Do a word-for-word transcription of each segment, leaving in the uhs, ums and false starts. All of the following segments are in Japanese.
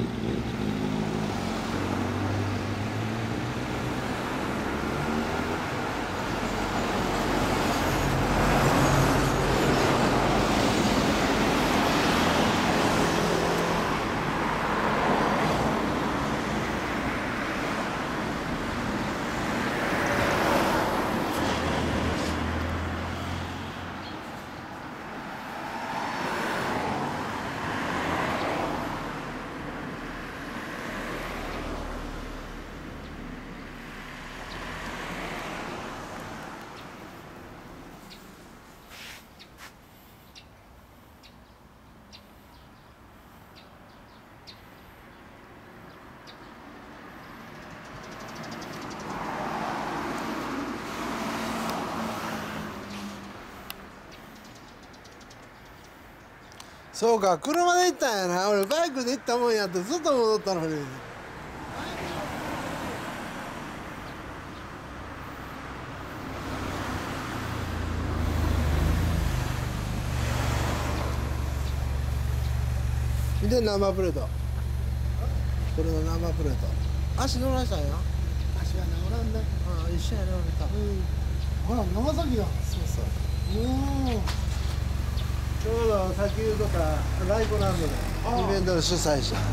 そうか、車で行ったんやな。俺バイクで行ったもんやってずっと戻ったのに。見て、ナンバープレート。これのナンバープレート。足乗らしたんや。 足が治らんね。 ああ、一緒やね、俺と。 うん。ほら、長崎だ。 そうそう。 おお。 ちょうどさっき言うとったライブランドでイベントの主催者。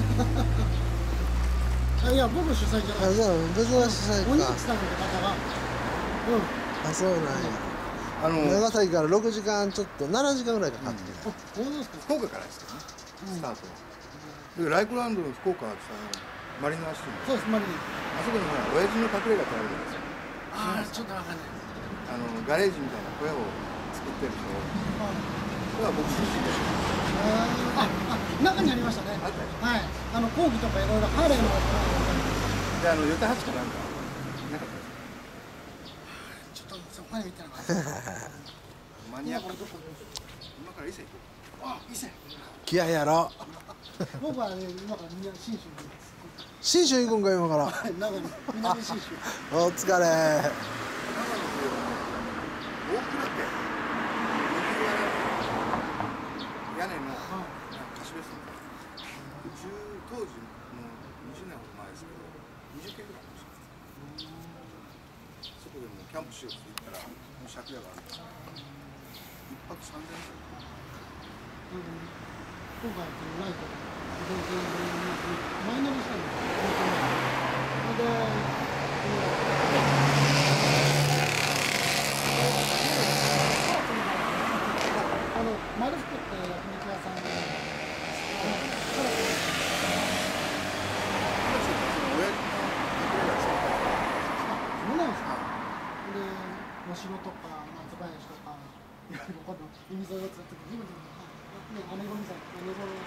あ、いや、僕主催じゃない。 あ、そう、別の主催か。 お兄さんの方が。うん。 あ、そうなんや。あの長崎からろくじかんちょっとななじかんぐらいかかってきた。 あ、そうですか。 福岡からですけどね。スタートは。でライクランドの福岡はさ、マリナーシティ。 そうです、マリナ。 あそこにほら親父の隠れ家ってあるじゃないですか。 ああ、ちょっとわかんない。 あのガレージみたいな小屋を作ってる人。これは僕自身です。 ああ、中にありましたね。 あったでしょ。 はい。あの工具とかいろいろハーレーの。 で、あのヨタハチかなんかなかったです。 ちょっとそこまで見てなかった。 マニアック。今から伊勢行こう。 あ、伊勢。 気合やろ。 僕はね、今からみんな信州に行きます。 信州行くんか今から。 はい、長野、南信州。 お疲れ。 長野の冬は大倉家。屋根の貸し別荘。当時もうにじゅうねんほど前ですけど、にじゅっけんぐらいありました。そこでもうキャンプしようって言ったら、もう借家があるから、一泊さんぜんえんぐらい。 今回このライト、前乗りしたんですよ。あの丸福って焼肉屋さんで、そうなんですか。で、お城とか松林とか、いろいろこの海沿いをつってジムジムね、姉子みたいな姉子の。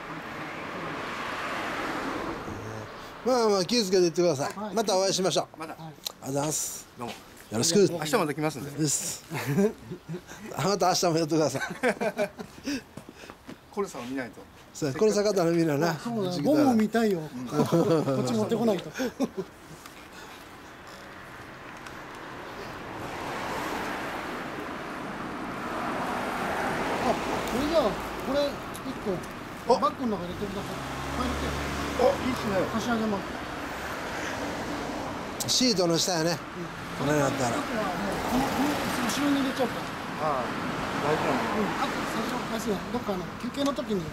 まあまあ気をつけていってください。 はい、 またお会いしましょう。 まだ。 ありがとうございます。 どうも。 よろしく。 明日また来ますんで。 です。また明日もやってください。 コルサを見ないと。 そう、この坂田のみんなな。 そうだ、僕も見たいよ。こっち持ってこないと。あ、これじゃあ、これ一個バッグの中に入れてください。入れて。 お、いいっすね。 差し上げます。 シートの下やね。これだったら。 あとはもうこのこの後ろに入れちゃうから。 ああ、大事なんで。 うん。あと最初あれですね、どっかの休憩の時に。うん。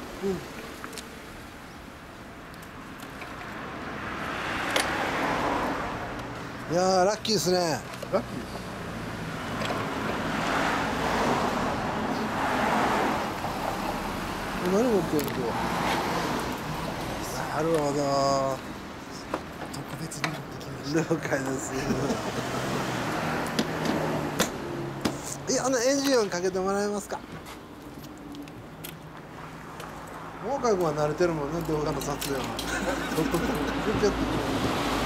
いやーラッキーですね。 ラッキーです。 何持ってるの今日。なるほど。 特別に持ってきました。 了解です。いや、あのエンジン音かけてもらえますか。大川君は慣れてるもんね、動画の撮影は。ちょっと、ちょっと。